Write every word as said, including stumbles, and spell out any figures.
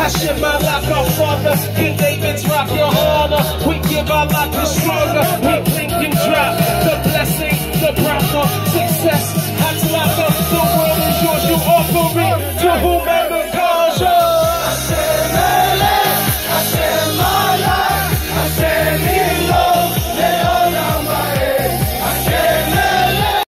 Hashem, Melech, our Father. King David's rock your honor. We give our life the stronger. We blink and drop the blessing, the bracha, success. Hatzlacha, the world is yours. You offer it to whomever.